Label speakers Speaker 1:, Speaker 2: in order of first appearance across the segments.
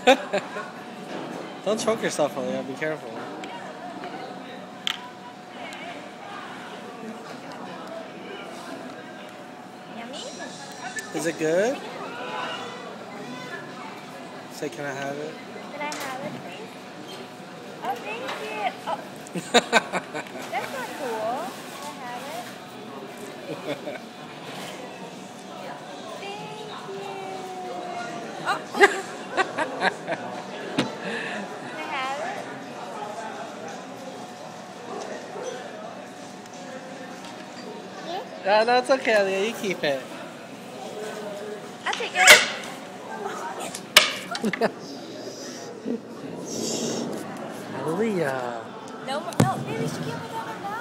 Speaker 1: Don't choke yourself, Aaliyah. Be careful.
Speaker 2: Yummy?
Speaker 1: Is it good? Say, can I have it?
Speaker 2: Can I have it, please? Oh, thank you. Oh, that's not cool. Can I have it? Thank you. Oh. Can I have it? Yeah?
Speaker 1: No, it's okay, Aaliyah. You keep it.
Speaker 2: I'll take it.
Speaker 1: Aaliyah.
Speaker 2: No, maybe she can't put that on now.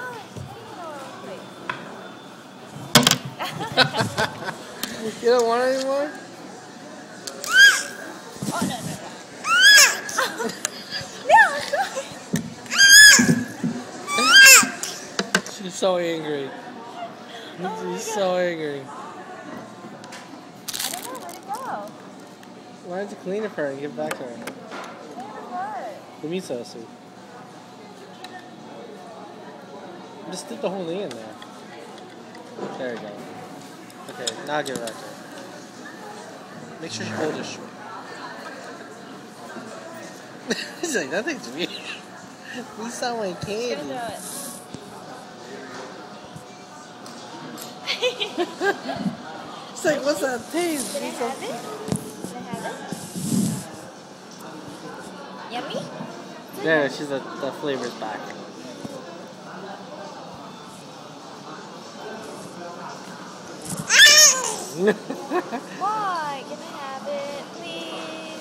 Speaker 1: You don't want it anymore?
Speaker 2: Oh, no.
Speaker 1: She's so angry. She's so angry.
Speaker 2: I don't know, where'd it go?
Speaker 1: Why don't you clean it for her and give it back to her?
Speaker 2: What?
Speaker 1: The miso soup. Just dip the whole thing in there. There you go. Okay, now give it back to her. Make sure she holds it short. She's like, that thing's weird. These sound like candy. She's like, what's that taste?
Speaker 2: Can I have it? Can I have it? Yummy?
Speaker 1: There, she's the flavor's back.
Speaker 2: Why? Can I have it, please?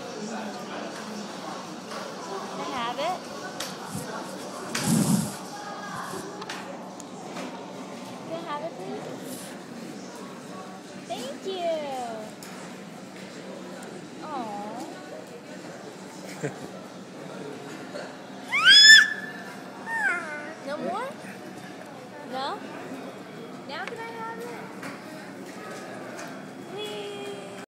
Speaker 2: Can I have it? Can I have it, please? Thank you. Aww. No more? No? Now can I